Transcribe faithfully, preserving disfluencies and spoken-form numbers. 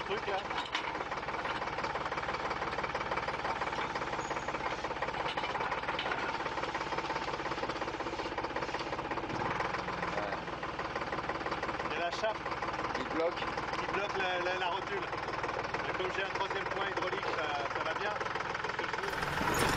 truc là. Il y a la chape Il bloque. qui bloque la, la, la rotule. Mais comme j'ai un troisième point hydraulique, ça, ça va bien. C'est ce que je veux.